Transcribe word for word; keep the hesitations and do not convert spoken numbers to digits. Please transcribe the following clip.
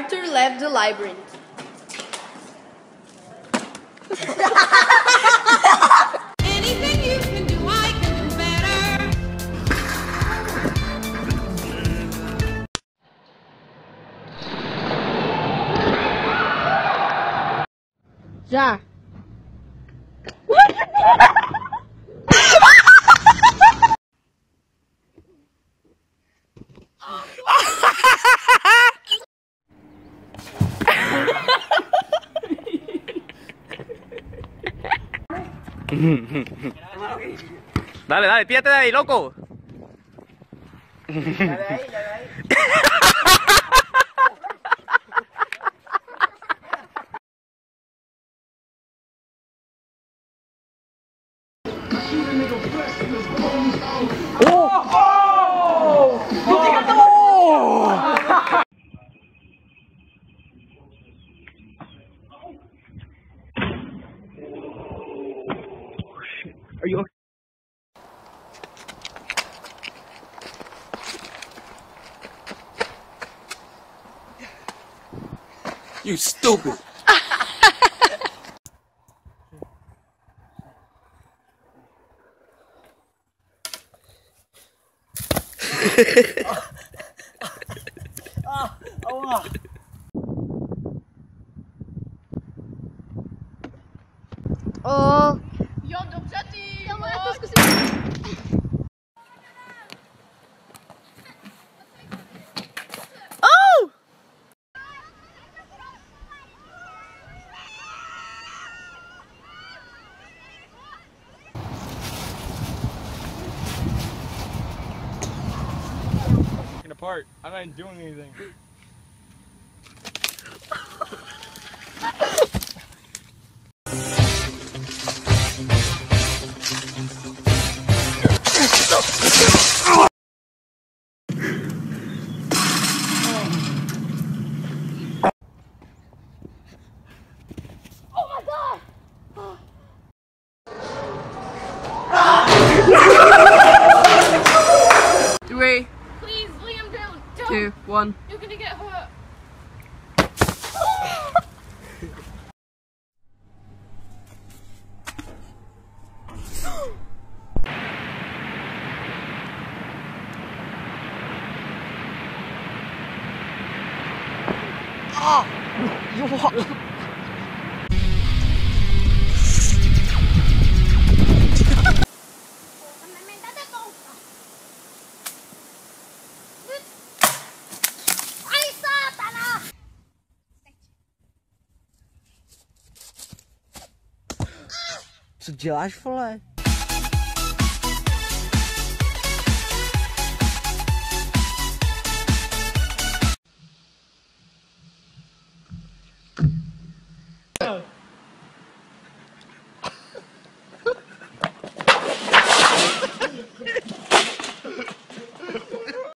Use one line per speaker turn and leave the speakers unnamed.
Arthur left the labyrinth.
Anything you can do, I can do better.
Já.
Dale, dale, píllate de ahí, loco.
Dale ahí, dale ahí.
Are you okay? You stupid.
Ah, aua.
O.
Jo, dobře ty.
Já mám to zkusit.
Apart. I'm not doing anything.
Three,
Please, Liam, don't. Don't.
two, one.
You're gonna get hurt.
Co děláš, vole?